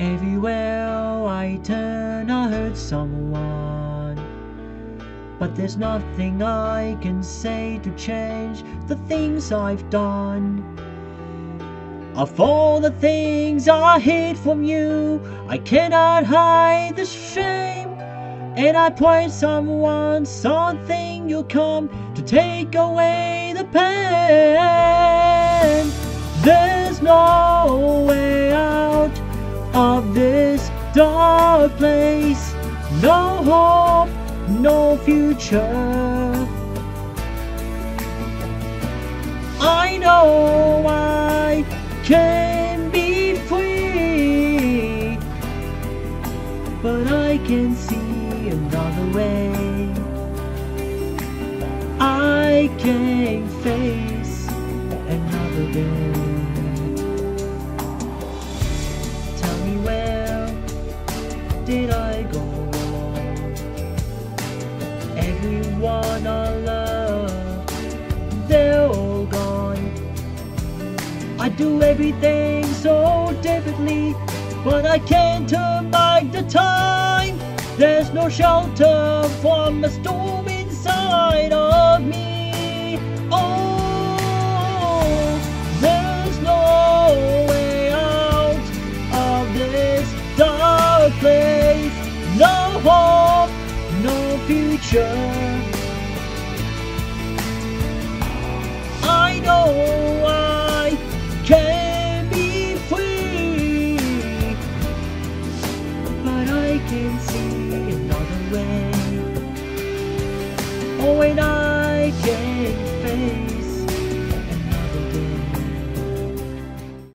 Everywhere I turn I hurt someone, but there's nothing I can say to change the things I've done. Of all the things I hid from you, I cannot hide the shame. And I pray someone, something you'll come to take away the pain. There's no way out of this dark place, no hope, no future. I know I can be free, but I can see another way. I can face another day. Tell me, where did I go wrong? Everyone I love, they're all gone. I do everything so differently, but I can't turn back the time. There's no shelter from a storm inside of me. Oh, there's no way out of this dark place. No hope, no future.